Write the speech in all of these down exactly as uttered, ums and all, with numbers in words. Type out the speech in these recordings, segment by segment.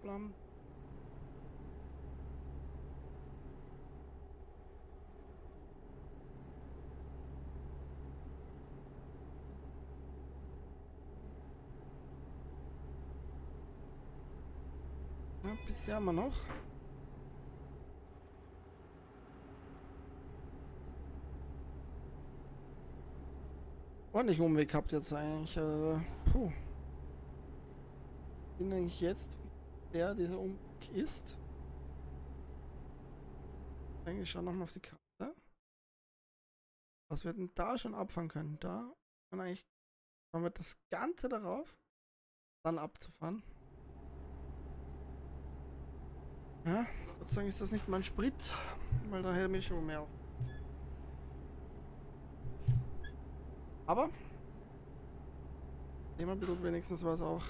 blam. Ja, bisher haben wir noch. Ordentlich Umweg habt jetzt eigentlich. Äh, puh. Bin eigentlich jetzt, wie der dieser Umweg ist. Eigentlich schauen nochmal auf die Karte. Was wir denn da schon abfahren können? Da kann eigentlich machen wir das Ganze darauf, dann abzufahren. Ja, Gott sei Dank ist das nicht mein Sprit, weil da hätte mich schon mehr auf. Aber nehmen wir ein bisschen wenigstens was auch.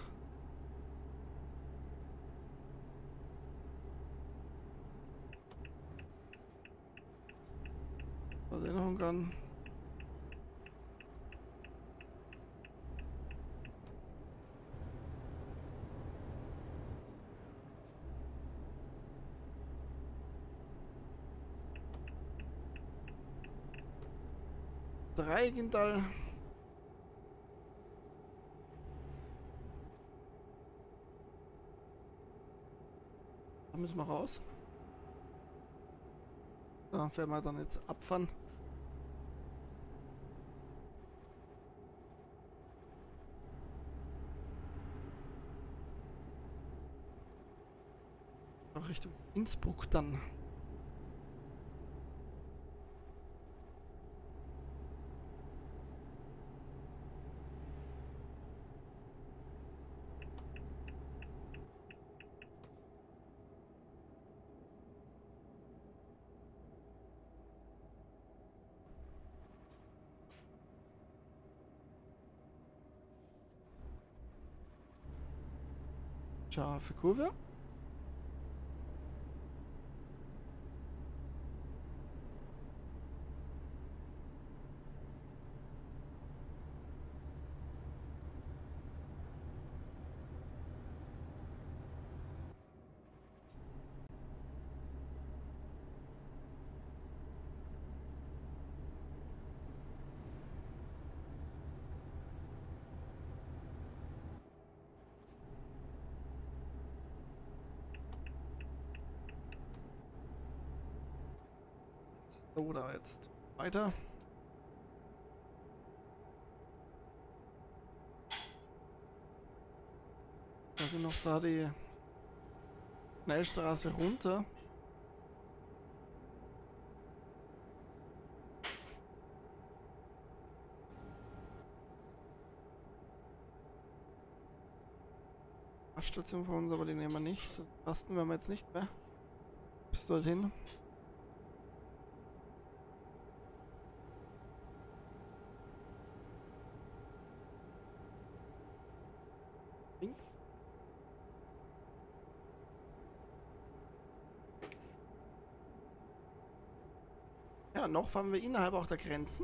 Erinnerung an. Dreigendal. Da müssen wir raus. Da werden wir dann jetzt abfahren. Auch Richtung Innsbruck dann. Scharfe Kurve. So, da jetzt weiter. Da sind noch da die Schnellstraße runter. Station von uns, aber die nehmen wir nicht. Rasten werden wir jetzt nicht mehr. Bis dorthin. Ja, noch fahren wir innerhalb auch der Grenzen.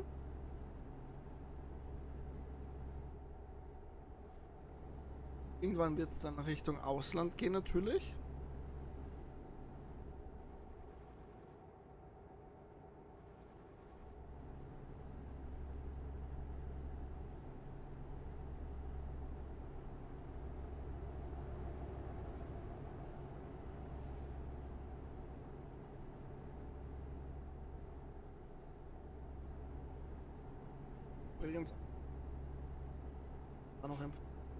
Irgendwann wird es dann Richtung Ausland gehen natürlich. Übrigens war noch ein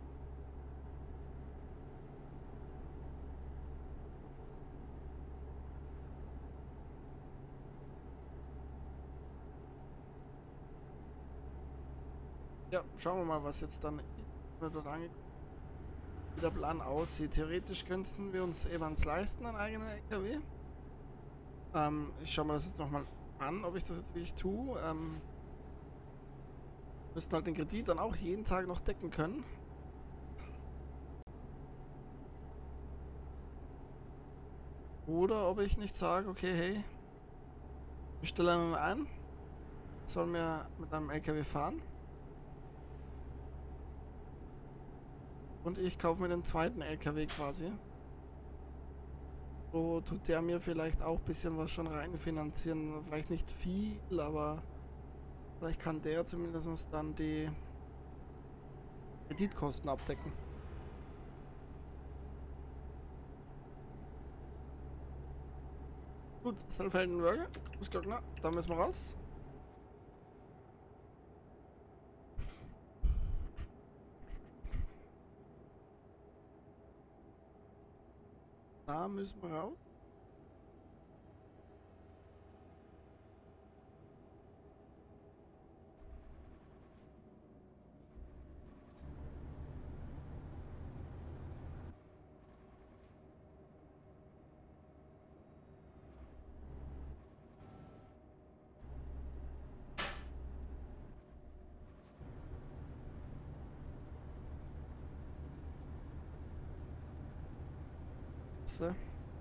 Ja, schauen wir mal, was jetzt dann wie der Plan aussieht. Theoretisch könnten wir uns Evans leisten, einen eigenen L K W. Ähm, ich schaue mir das jetzt nochmal an, ob ich das jetzt wirklich tue. Ähm, müssten halt den Kredit dann auch jeden Tag noch decken können. Oder ob ich nicht sage, okay, hey, ich stelle einen ein, soll mir mit einem L K W fahren. Und ich kaufe mir den zweiten L K W quasi. So tut der mir vielleicht auch ein bisschen was schon reinfinanzieren. Vielleicht nicht viel, aber vielleicht kann der zumindest dann die Kreditkosten abdecken. Gut, Saalfelden-Wörgl, Großglockner, da müssen wir raus. Da müssen wir raus. So.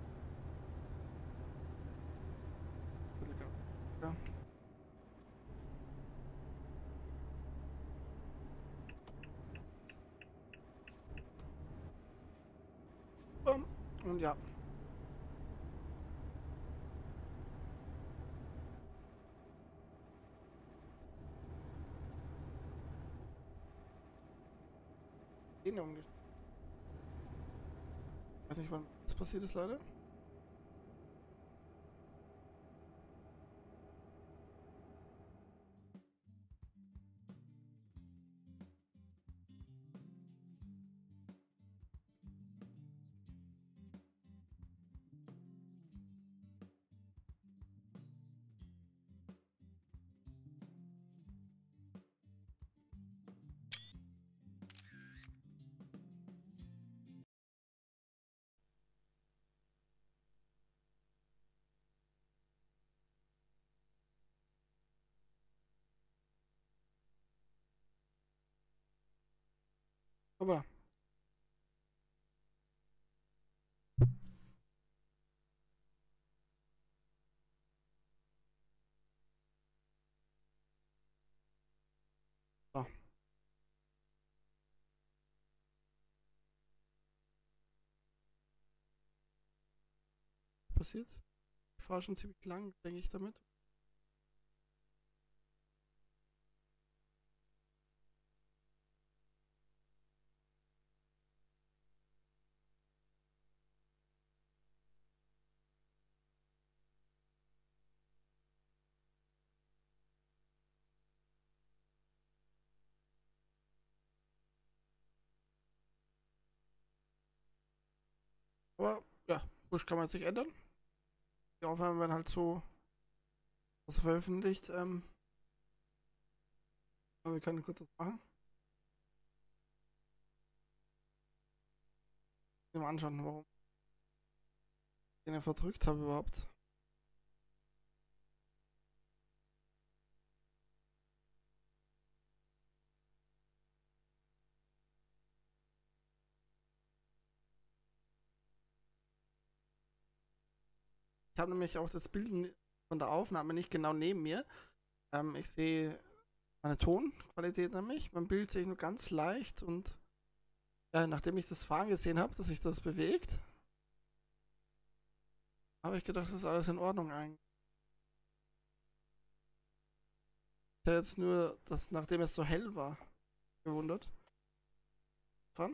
Ja. Und ja. Ich weiß nicht, wann das passiert ist, Leute. Aber so. Passiert. Ich fahre schon ziemlich lang, denke ich damit. Aber ja, Busch kann man jetzt nicht ändern. Die Aufnahmen werden halt so was veröffentlicht. Ähm, aber wir können kurz was machen. Mal anschauen, warum ich den verdrückt habe überhaupt. Ich habe nämlich auch das Bild von der Aufnahme nicht genau neben mir. Ähm, ich sehe meine Tonqualität nämlich. Mein Bild sehe ich nur ganz leicht und ja, nachdem ich das Fahren gesehen habe, dass sich das bewegt, habe ich gedacht, das ist alles in Ordnung eigentlich. Ich habe jetzt nur, dass nachdem es so hell war, gewundert. Fahren.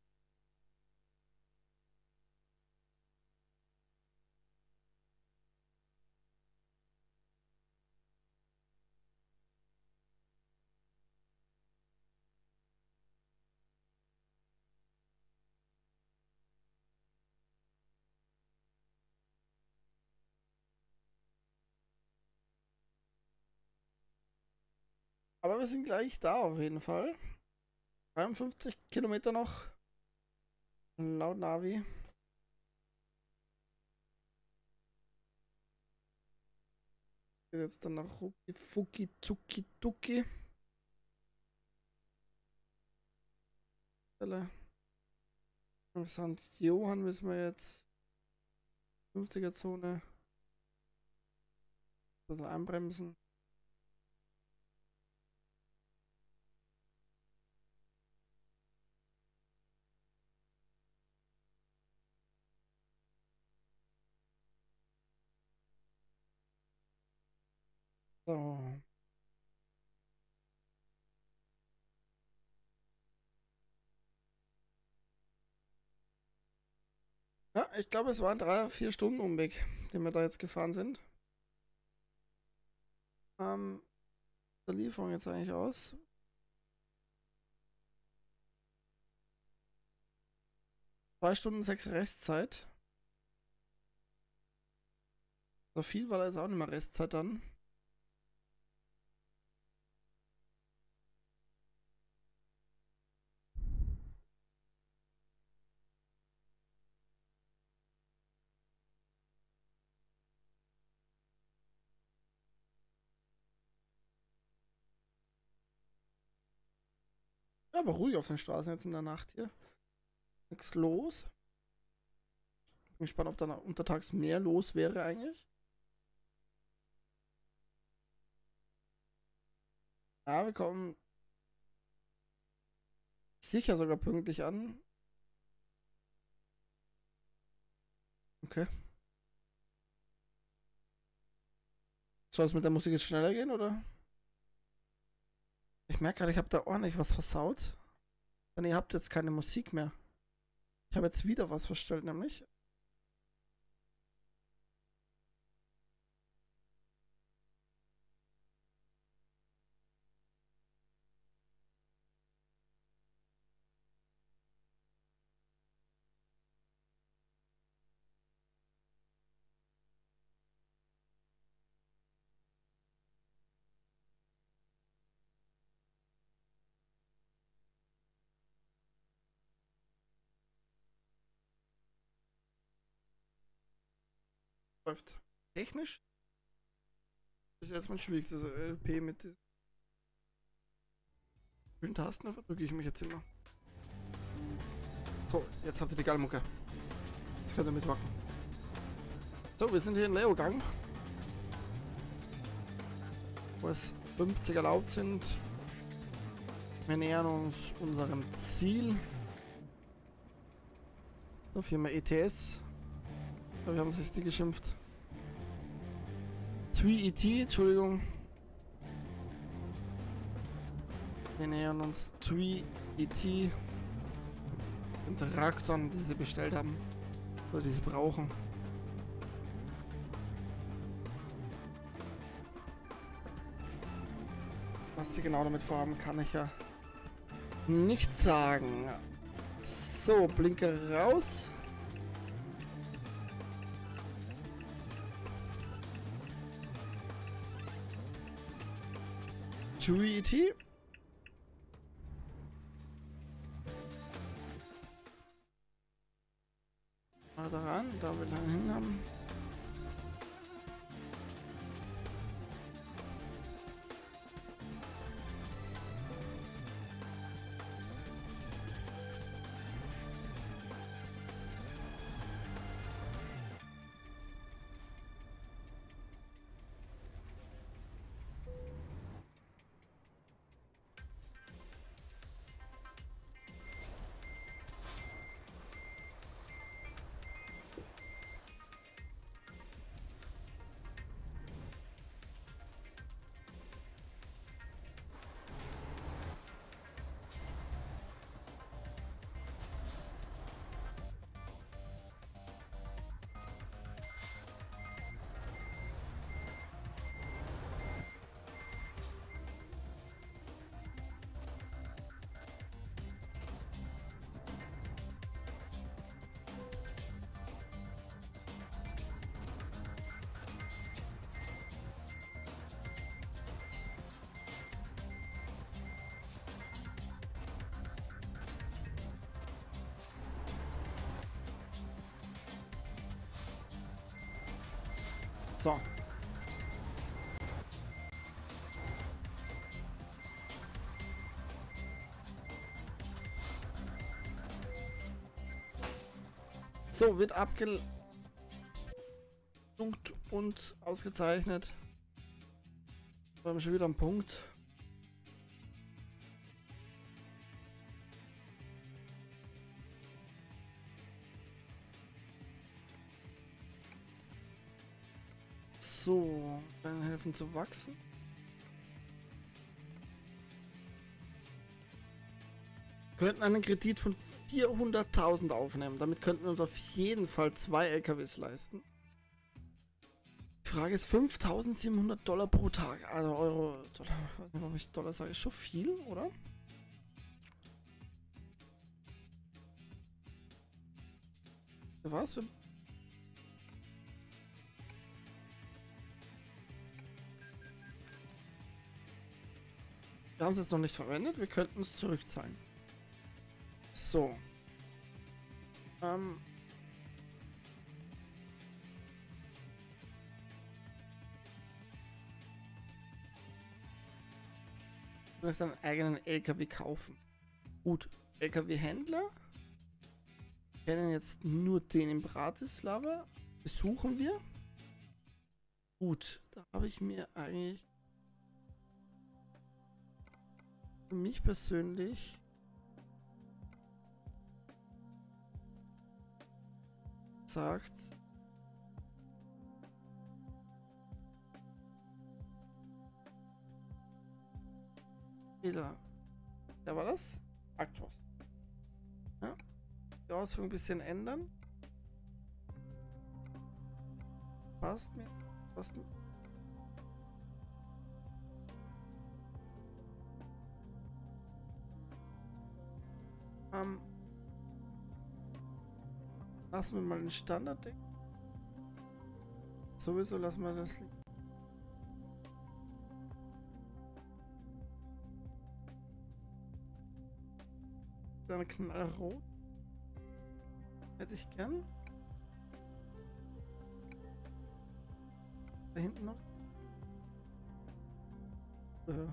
Aber wir sind gleich da auf jeden Fall. dreiundfünfzig Kilometer noch. Laut Navi. Geht jetzt dann nach Ruki Fuki Zuki Tuki. Sankt Johann müssen wir jetzt fünfziger Zone ein bisschen einbremsen. So. Ja, ich glaube, es waren drei, vier Stunden Umweg, den wir da jetzt gefahren sind. Ähm, der Lieferung jetzt eigentlich aus. Zwei Stunden sechs Restzeit. So viel war da jetzt auch nicht mehr Restzeit dann. Ja, aber ruhig auf den Straßen jetzt in der Nacht hier. Nichts los. Bin gespannt, ob dann untertags mehr los wäre eigentlich. Ja, wir kommen sicher sogar pünktlich an. Okay. Soll es mit der Musik jetzt schneller gehen, oder? Ich merke gerade, ich habe da ordentlich was versaut. Denn ihr habt jetzt keine Musik mehr. Ich habe jetzt wieder was verstellt, nämlich. Läuft. Technisch ist jetzt mein schwierigstes L P mit den Tasten, verdrücke ich mich jetzt immer. So, jetzt habt ihr die Gallmucke. Jetzt könnt ihr mitwacken. So, wir sind hier in Leogang, wo es fünfzig erlaubt sind. Wir nähern uns unserem Ziel. So, Firma E T S. Ich glaube, wir haben sich die geschimpft. zwei E T, Entschuldigung. Wir nähern uns zwei E T. Den Traktoren, die sie bestellt haben. Oder die sie brauchen. Was sie genau damit vorhaben, kann ich ja nicht sagen. So, Blinker raus. zwei E T. Mal daran, da wir dann hin haben. So. So, wird abgelenkt und ausgezeichnet. Wir haben schon wieder einen Punkt. So, dann helfen zu wachsen. Wir könnten einen Kredit von vierhunderttausend aufnehmen. Damit könnten wir uns auf jeden Fall zwei L K Ws leisten. Die Frage ist fünftausendsiebenhundert Dollar pro Tag. Also Euro, Dollar, ich weiß nicht, warum ich Dollar sage. Ist schon viel, oder? Was? Wir Wir haben es jetzt noch nicht verwendet, wir könnten es zurückzahlen. So. Ähm. Du musst einen eigenen L K W kaufen. Gut, L K W-Händler. Wir kennen jetzt nur den in Bratislava. Besuchen wir. Gut, da habe ich mir eigentlich für mich persönlich sagt, Fehler. Da war das? Actros. Ja. Die Ausführung ein bisschen ändern. Passt mir. Passt mir. Ähm, lassen wir mal den Standard-Deck. Sowieso lassen wir das liegen. Dann knallrot. Hätte ich gern. Da hinten noch. Äh.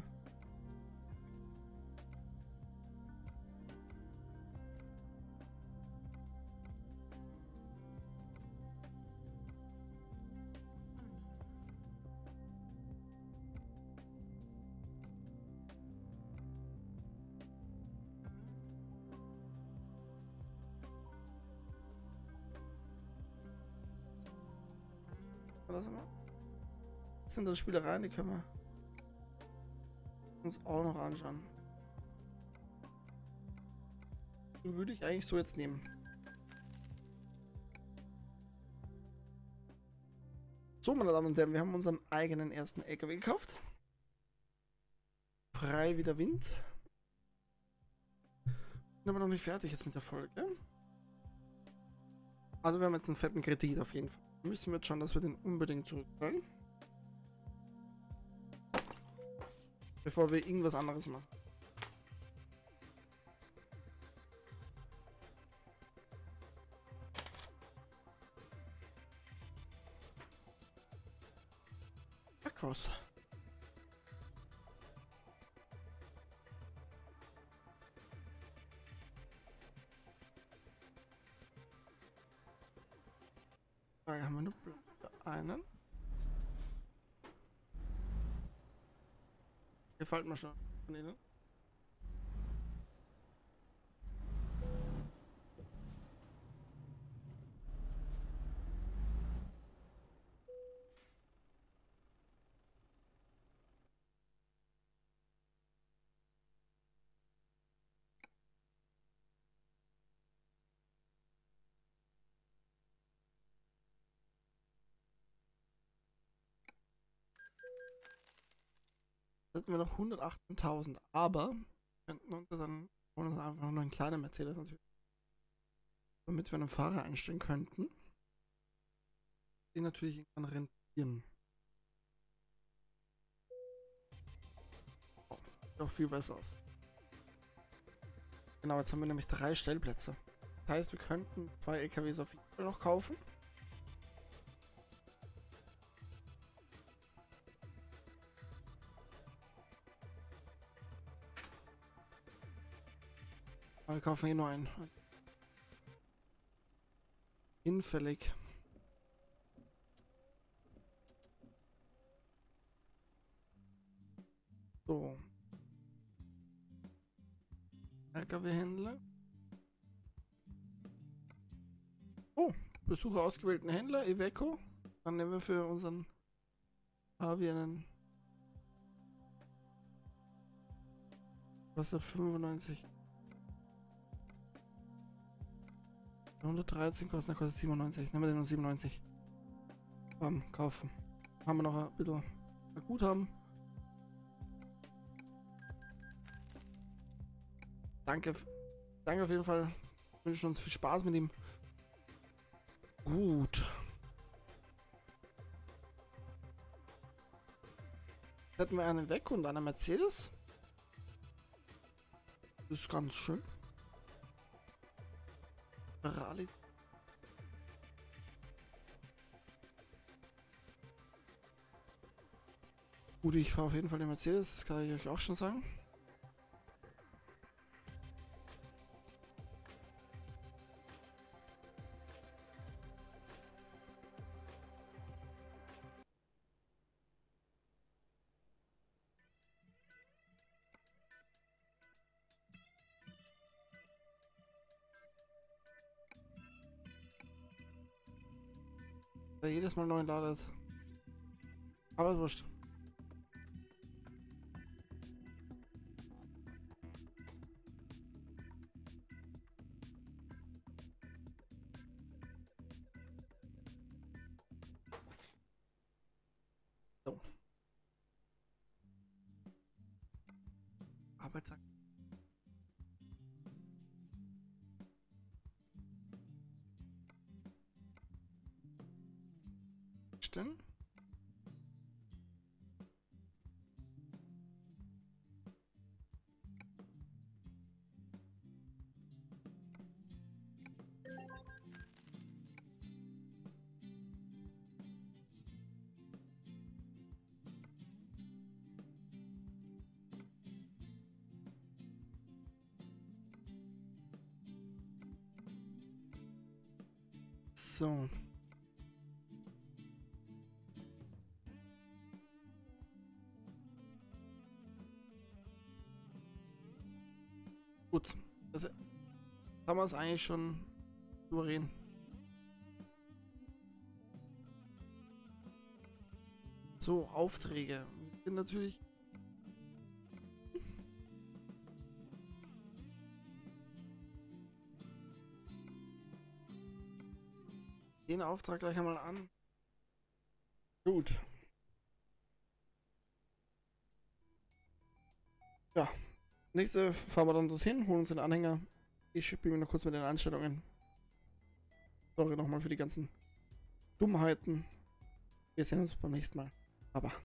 Was mal? Das sind das Spielereien, die können wir uns auch noch anschauen. Die würde ich eigentlich so jetzt nehmen. So, meine Damen und Herren, wir haben unseren eigenen ersten L K W gekauft. Frei wie der Wind. Bin aber noch nicht fertig jetzt mit der Folge. Also wir haben jetzt einen fetten Kredit auf jeden Fall. Müssen wir jetzt schauen, dass wir den unbedingt zurückzahlen. Bevor wir irgendwas anderes machen. Across. Da haben wir nur einen. Gefällt mir schon von Ihnen. Hätten wir noch hundertachtzehntausend, aber wir könnten uns dann uns einfach nur einen kleinen Mercedes natürlich, damit wir einen Fahrer einstellen könnten, die natürlich irgendwann rentieren. Oh, sieht auch viel besser aus. Genau, jetzt haben wir nämlich drei Stellplätze. Das heißt, wir könnten zwei L K Ws auf jeden Fall noch kaufen. Wir kaufen hier nur einen. Hinfällig. So. L K W-Händler. Oh, Besucher ausgewählten Händler, Iveco. Dann nehmen wir für unseren Harvey einen. Was hat fünfundneunzig? hundertdreizehn kostet, der kostet siebenundneunzig. Nehmen wir den nur siebenundneunzig. Bam, kaufen. Haben wir noch ein bisschen Guthaben. Danke. Danke auf jeden Fall. Wir wünschen uns viel Spaß mit ihm. Gut. Hätten wir einen weg und einen Mercedes. Das ist ganz schön. Ferraris. Gut, ich fahre auf jeden Fall den Mercedes, das kann ich euch auch schon sagen. Der jedes Mal neu ladet. Aber ist wurscht. So. Arbeitstag. Denn? So. Gut, also haben wir es eigentlich schon souverän. So, Aufträge sind natürlich den Auftrag gleich einmal an. Gut. Ja. Nächste fahren wir dann dorthin, holen uns den Anhänger. Ich schippe mir noch kurz mit den Einstellungen. Sorry nochmal für die ganzen Dummheiten. Wir sehen uns beim nächsten Mal. Baba.